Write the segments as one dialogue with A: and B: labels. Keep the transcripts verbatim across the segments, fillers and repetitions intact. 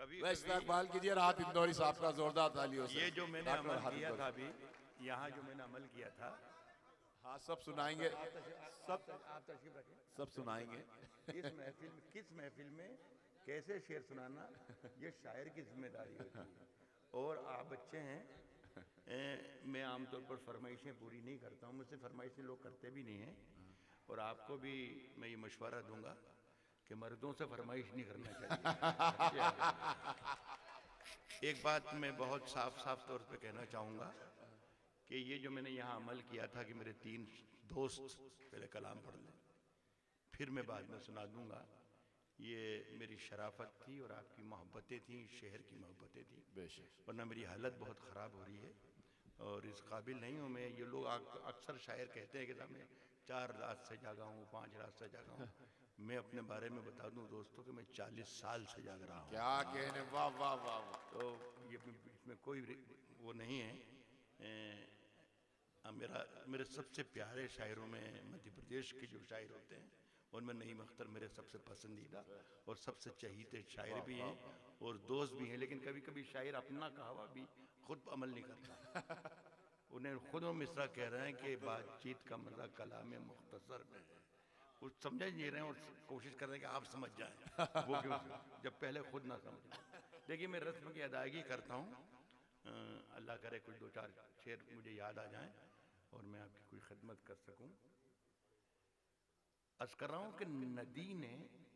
A: कभी
B: वह इस्तेकबाल कीजिए राहत इंदौरी साहब का जोरदार तालियों से।
A: ये जो मैंने
B: डॉक्टर
A: अमल
B: राहत
A: किया
B: इंदौरी।
A: था अभी, यहाँ जो मैंने अमल किया था,
B: हाँ सब सुनाएंगे,
A: सब आप तशरीफ रखें,
B: सब सुनाएंगे।
A: इस महफिल में, किस महफिल में कैसे शेर सुनाना, ये शायर की जिम्मेदारी होती है। और आप बच्चे हैं, ए, मैं आमतौर पर फरमाइशें पूरी नहीं करता हूँ, मुझसे फरमाइशें लोग करते भी नहीं हैं। और आपको भी मैं ये मशवरा दूंगा कि मर्दों से फरमाइश नहीं करना चाहिए। एक बात मैं बहुत साफ साफ तौर पे कहना चाहूँगा कि ये जो मैंने यहाँ अमल किया था कि मेरे तीन दोस्त पहले कलाम पढ़ लें, फिर मैं बाद में सुना दूंगा, ये मेरी शराफत थी और आपकी मोहब्बतें थी, शहर की मोहब्बतें थी।
B: बेशक।
A: वरना मेरी हालत बहुत ख़राब हो रही है और इस काबिल नहीं हूँ मैं। ये लोग अक्सर शायर कहते हैं कि साहब मैं चार रात से जागा हूँ, पाँच रात से जागा हूँ। मैं अपने बारे में बता दूं दोस्तों कि मैं चालीस साल से जाग रहा हूँ।
B: क्या कहने, वाह वाह वाह वाह।
A: तो ये इसमें कोई वो नहीं है। ए, आ, मेरा मेरे सबसे प्यारे शायरों में मध्य प्रदेश के जो शायर होते हैं उनमें नईम अख्तर मेरे सबसे पसंदीदा और सबसे चहीते शायर भी हैं और दोस्त भी हैं। लेकिन कभी कभी शायर अपना कहावा भी खुद अमल नहीं करता। उन्हें खुद वो मिसरा कह रहे हैं कि बातचीत का मजा कलाम मुख्तसर में है। वो समझ नहीं रहे हैं और कोशिश कर रहे हैं कि आप समझ जाएं। वो क्यों, जब पहले खुद ना समझ। देखिए मैं रस्म की अदायगी करता हूँ, अल्लाह करे कुछ दो चार शेर मुझे याद आ जाएं और मैं आपकी कोई खिदमत कर सकूं। अर्ज कर रहा हूं कि नदी ने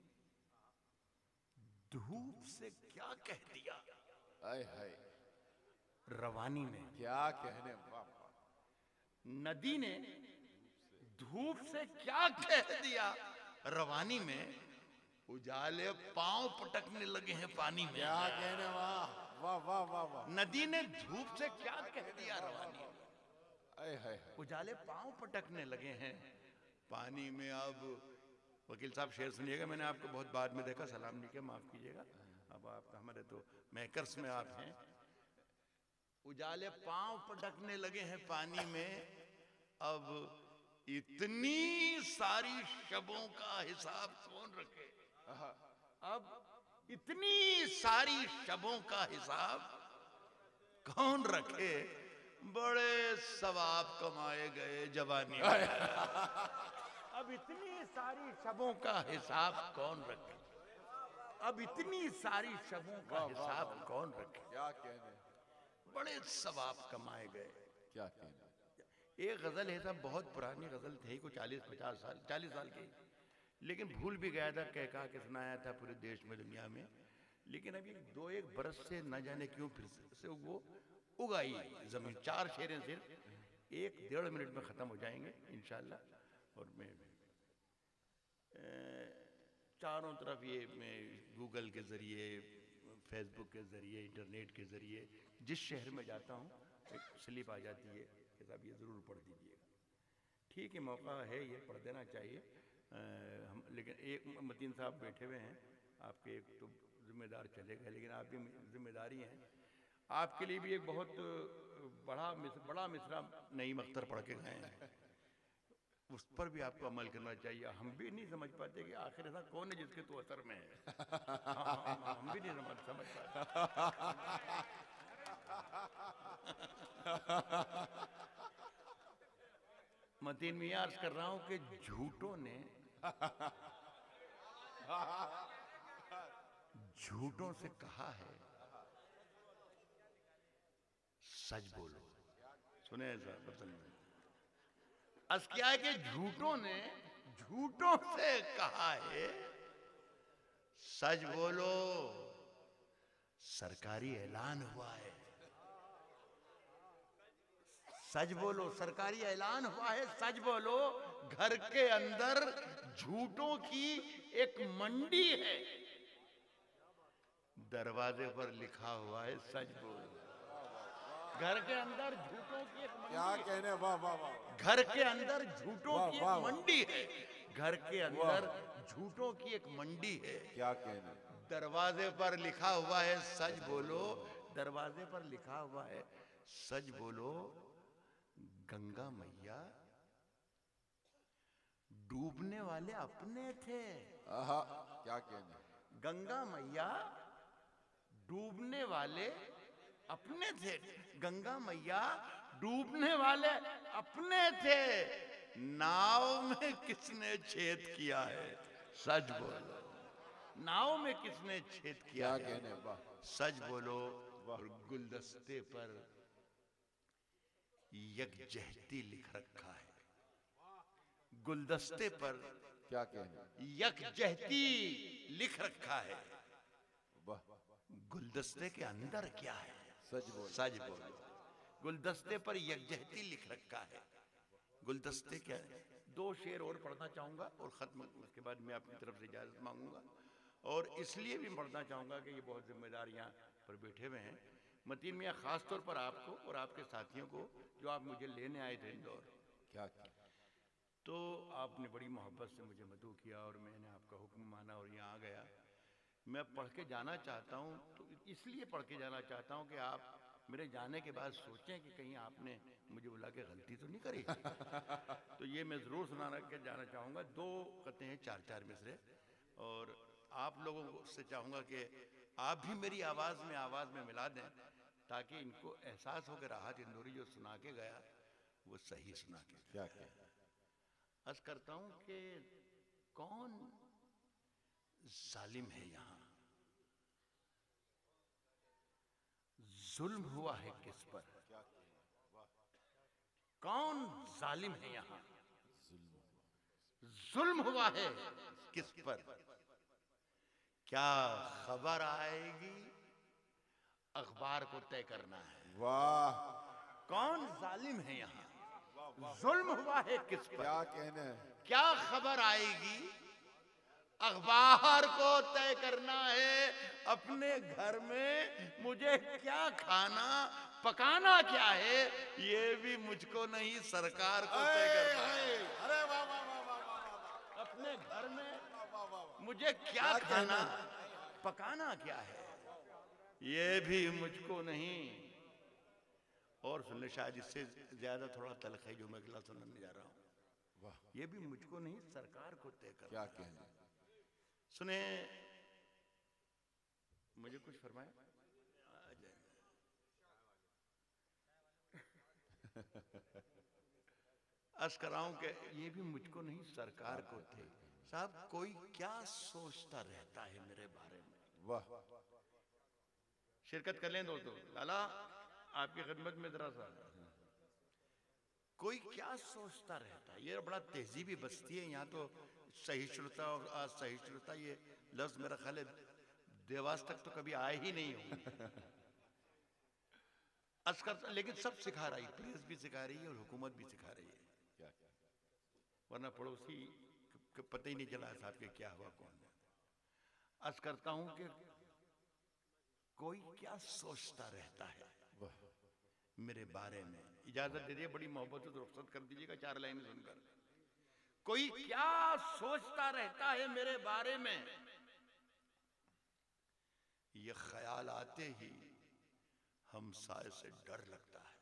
A: धूप से क्या कह दिया,
B: हाय हाय,
A: रवानी में
B: क्या कहने, वाह वाह।
A: नदी ने धूप से क्या कह दिया, रवानी में उजाले पांव पटकने लगे हैं पानी में।
B: क्या कहने, वाह वाह वाह वाह वाह।
A: नदी ने धूप से क्या कह दिया, रवानी में
B: हाय हाय,
A: उजाले पांव पटकने लगे हैं पानी में। अब वकील साहब शेर सुनिएगा, मैंने आपको बहुत बाद में देखा, सलाम नहीं किया, माफ कीजिएगा। अब आप हमारे तो मैकर्स में आप हैं। उजाले पांव पटकने लगे हैं पानी में, अब इतनी सारी शबों का हिसाब कौन रखे। अब इतनी सारी शबों का हिसाब कौन रखे, बड़े सवाब कमाए गए जवानी में। अब इतनी सारी शबों का हिसाब कौन रखे, अब इतनी सारी शबों का हिसाब कौन रखे,
B: क्या कहने,
A: बड़े सवाब कमाए गए।
B: क्या कहने।
A: एक गजल है साहब, बहुत पुरानी गजल थी, को चालीस पचास साल चालीस साल की, लेकिन भूल भी गया था, कह कहा के सुनाया था पूरे देश में दुनिया में। लेकिन अभी दो एक बरस से न जाने क्यों फिर से वो उगाई जमीन। चार शेरें सिर्फ एक डेढ़ मिनट में खत्म हो जाएंगे इंशाल्लाह। और मैं चारों तरफ ये मैं गूगल के जरिए, फेसबुक के जरिए, इंटरनेट के जरिए जिस शहर में जाता हूँ एक स्लिप आ जाती है कि साहब ये ज़रूर पढ़ दीजिएगा। ठीक है, मौका है, ये पढ़ देना चाहिए। आ, हम लेकिन एक मतीन साहब बैठे हुए हैं, आपके एक तो जिम्मेदार चले गए, लेकिन आप भी जिम्मेदारी हैं। आपके लिए भी एक बहुत बड़ा मिस, बड़ा मिसरा नईम अख्तर पढ़ के गए हैं, उस पर भी आपको अमल करना चाहिए। हम भी नहीं समझ पाते कि आखिर ऐसा कौन है जिसके तो असर में है। हाँ, हाँ, हम भी नहीं समझ समझ पाते। मतीन मियां अर्ज कर रहा हूं कि झूठों ने झूठों से कहा है सच बोलो। सुने ऐसा अस क्या है कि झूठों ने झूठों से कहा है सच बोलो। सरकारी ऐलान हुआ है, सच बोलो, सरकारी ऐलान हुआ है, सच बोलो। घर के अंदर झूठों की एक मंडी है, दरवाजे पर लिखा हुआ है सच बोलो। घर के अंदर झूठों की एक मंडी,
B: क्या कहने, वाह वाह वाह।
A: घर के अंदर झूठों की एक मंडी है, घर के अंदर झूठों की एक मंडी है।
B: क्या कहने,
A: दरवाजे पर लिखा हुआ है सच बोलो, दरवाजे पर लिखा हुआ है सच बोलो। गंगा मैया डूबने वाले अपने थे।
B: आहा, क्या कहने,
A: गंगा मैया डूबने वाले अपने थे। गंगा मैया डूबने वाले अपने थे, नाव में किसने छेद किया है? सच बोलो, नाव में किसने छेद किया
B: क्या
A: है?
B: कहने, वाह
A: सच बोलो। और गुलदस्ते पर यकजहती लिख रखा है, गुलदस्ते पर
B: क्या कहने,
A: यकजहती लिख रखा है।
B: वाह
A: गुलदस्ते के अंदर क्या है?
B: सच बोल,
A: सच बोलो। गुलदस्ते पर यकजहती लिख रखा है। गुलदस्ते क्या है? दो शेर और पढ़ना चाहूंगा और खत्म, उसके बाद मैं अपनी तरफ से इजाजत मांगूंगा। और इसलिए भी पढ़ना चाहूंगा कि ये बहुत जिम्मेदार यहाँ पर बैठे हुए हैं। मतीन मियाँ, खास तौर पर आपको और आपके साथियों को, जो आप मुझे लेने आए थे इंदौर,
B: क्या
A: तो आपने बड़ी मोहब्बत से मुझे मदऊ किया और मैंने आपका हुक्म माना और यहाँ आ गया। मैं पढ़ के जाना चाहता हूँ, तो इसलिए पढ़ के जाना चाहता हूँ कि आप मेरे जाने के बाद सोचें कि कहीं आपने मुझे बुला के गलती तो नहीं करी। तो ये मैं ज़रूर सुनाना के जाना चाहूँगा। दो कहते हैं चार चार मिसरे, और आप लोगों से चाहूँगा कि आप भी मेरी आवाज़ में आवाज़ में मिला दें, ताकि इनको एहसास हो कि राहत इंदौरी जो सुना के गया वो सही सुना के गया।
B: क्या क्या
A: अर्ज करता हूँ कि कौन जालिम है यहाँ, जुल्म हुआ है किस पर? कौन जालिम है यहाँ, जुल्म हुआ है किस पर? क्या खबर आएगी, अखबार को तय करना है।
B: वाह,
A: कौन जालिम है यहाँ, जुल्म हुआ है किस पर?
B: क्या कहने,
A: क्या खबर आएगी, अखबार को तय करना है। अपने घर में मुझे क्या खाना पकाना क्या है, ये भी मुझको नहीं सरकार को तय करना है।
B: अरे वाह वाह वाह वाह वाह,
A: अपने घर में
B: वाह वाह,
A: मुझे क्या खाना पकाना क्या है, ये भी मुझको नहीं। और सुन ले, शायद इससे ज्यादा थोड़ा तलख है जो मैं अगला सुनाने जा रहा हूँ।
B: वाह,
A: ये भी मुझको नहीं सरकार को तय करना।
B: क्या कहने,
A: सुने, मुझे कुछ फरमाए। अर्ज कराऊं कि ये भी मुझको नहीं सरकार को थे। साहब, कोई क्या सोचता रहता है मेरे बारे में।
B: वाह,
A: शिरकत कर लें दोस्तों, लाला आपकी खिदमत में जरा सा। कोई क्या सोचता रहता है, ये बड़ा तहजीबी बस्ती है यहाँ तो। सहिष्णुता और असहिष्णुता, ये लफ्ज मेरा ख्याल है देवास तक तो कभी आए ही नहीं होंगे। अस्कर, लेकिन सब सिखा रही, प्रेस भी सिखा रही है और हुकूमत भी सिखा रही है,
B: क्या
A: वरना पड़ोसी को पता ही नहीं चला साहब के क्या हुआ कौन है। अर्ज करता हूं कि कोई क्या सोचता रहता है
B: वाह,
A: मेरे बारे में। इजाजत दे दिए, बड़ी मोहब्बत से रुखसत कर दीजिएगा चार लाइन सुनकर। कोई क्या सोचता रहता है मेरे बारे में, ये ख्याल आते ही हमसाए से डर लगता है।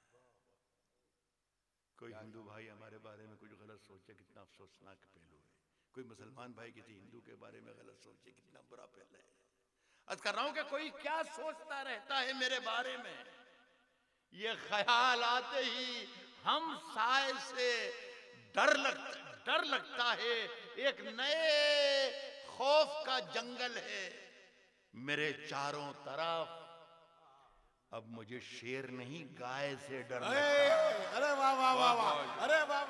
A: कोई हिंदू भाई हमारे बारे में कुछ गलत सोचे, कितना अफसोसनाक पहलू है। कोई मुसलमान भाई किसी हिंदू के बारे में गलत सोचे, कितना बुरा पहलू है। अर्ज कर रहा हूं कि कोई क्या सोचता रहता है मेरे बारे में, ये ख्याल आते ही हम साए से डर लगता डर लगता है। एक नए खौफ का जंगल है मेरे चारों तरफ। अब मुझे शेर नहीं गाय से डर लगता है।
B: अरे वाह वाह वाह वाह, अरे वाह